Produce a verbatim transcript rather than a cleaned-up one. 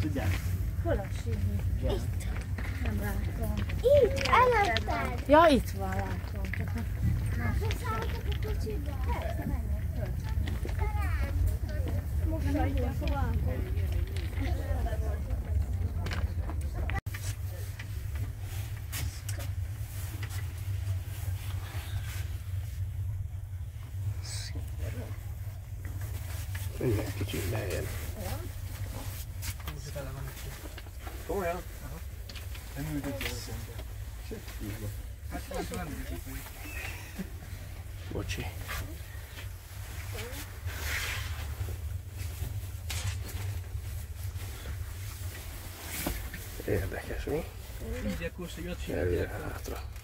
Tudják? Hol a síni? Itt. Nem látom. Itt, előtted. Ja, itt van, látom. Beszálltak a kocsiba? Persze, menjek föl. Most hagyja, szóval. Minden kicsit lejjel. Komolyan? Nem ültök el szembe. Hát nem ültök. Bocsi. Érdekes, mi? Így akkor se jött Előre hátra.